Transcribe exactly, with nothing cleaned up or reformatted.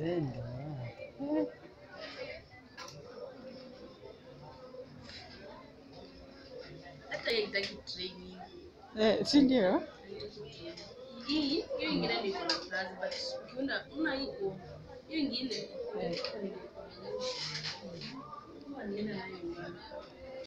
Ndio. Hata haitaki training. Eh, si ndio? Hii hiyo ingine ndio kuna plus but ukiona una iko hiyo ingine. Kwa nini nayo?